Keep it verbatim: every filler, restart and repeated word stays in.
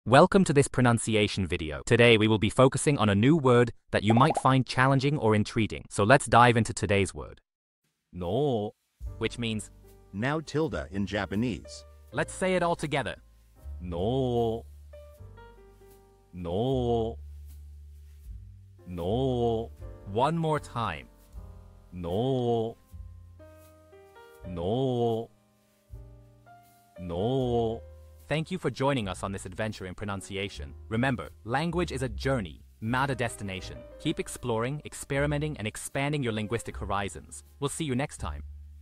Welcome to this pronunciation video. Today we will be focusing on a new word that you might find challenging or intriguing. So let's dive into today's word. No, which means now tilde in Japanese. Let's say it all together. No. No. No. One more time. No. No. No. Thank you for joining us on this adventure in pronunciation. Remember, language is a journey, not a destination. Keep exploring, experimenting, and expanding your linguistic horizons. We'll see you next time.